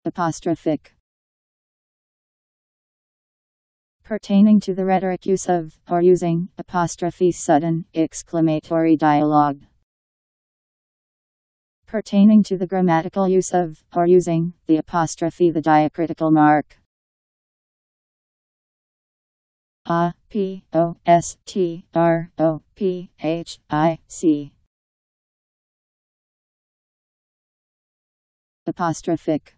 Apostrophic. Pertaining to the rhetoric use of, or using, apostrophe sudden, exclamatory dialogue. Pertaining to the grammatical use of, or using, the apostrophe the diacritical mark. Apostrophic.